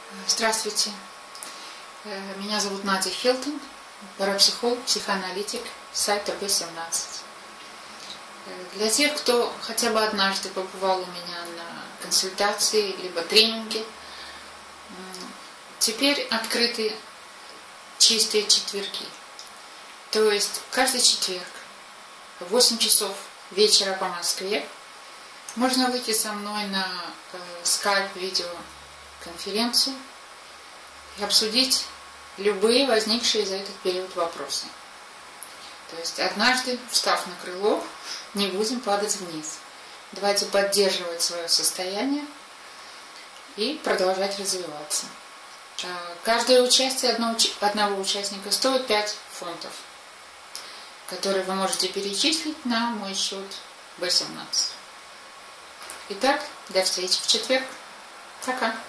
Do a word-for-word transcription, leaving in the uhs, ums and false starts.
Здравствуйте, меня зовут Надя Хилтон, парапсихолог, психоаналитик сайта бэ семнадцать. Для тех, кто хотя бы однажды побывал у меня на консультации либо тренинге, теперь открыты чистые четверги. То есть каждый четверг в восемь часов вечера по Москве можно выйти со мной на скайп-видеоконференцию и обсудить любые возникшие за этот период вопросы. То есть однажды, встав на крыло, не будем падать вниз. Давайте поддерживать свое состояние и продолжать развиваться. Каждое участие одного участника стоит пять фунтов, которые вы можете перечислить на мой счет бэ семнадцать. Итак, до встречи в четверг. Пока.